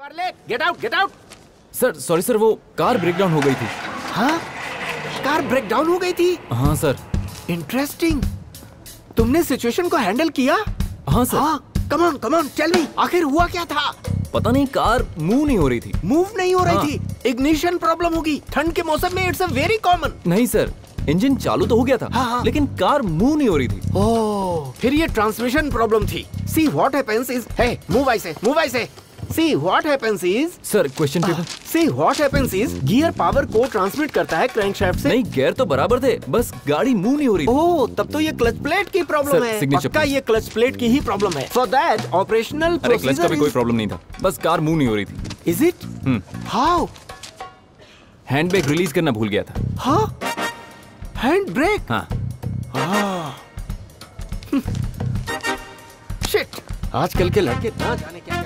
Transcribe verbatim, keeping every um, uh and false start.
वार्ले, get out, get out. Sir sorry sir, वो car breakdown हो गई थी। हाँ, कार ब्रेकडाउन हो गई थी। हाँ सर। इंटरेस्टिंग। तुमने सिचुएशन को हैंडल किया? हाँ सर। हाँ, come on, come on, tell me, आखिर हुआ क्या था? पता नहीं, कार मूव नहीं हो रही थी। मूव नहीं हो रही हाँ। थी? इग्निशन प्रॉब्लम होगी। ठंड के मौसम में इट्स अ वेरी कॉमन। नहीं सर, इंजन चालू तो हो गया था। हाँ, हाँ। लेकिन कार मूव नहीं हो रही थी। ओह, फिर ये ट्रांसमिशन प्रॉब्लम थी। See what happens is, hey move ऐसे, मूव ऐसे। See what happens is, sir question paper. See what happens is, gear power को ट्रांसमिट करता है क्रैंकशाफ्ट से। नहीं, गियर तो बराबर थे, बस गाड़ी मूव नहीं हो रही थी। ओह, तब तो ये क्लच प्लेट की प्रॉब्लम सर, है। signature पक्का please। ये क्लच प्लेट की ही प्रॉब्लम है। फॉर दैट ऑपरेशनल अरे क्लच का प्रोसीजर भी कोई प्रॉब्लम नहीं था, बस कार मूव नहीं हो रही थी। Is it? How? Hand brake release करना भूल गया था। हाँ, हैंड ब्रेक। हाँ। शिट, आजकल के लड़के ना जाने क्या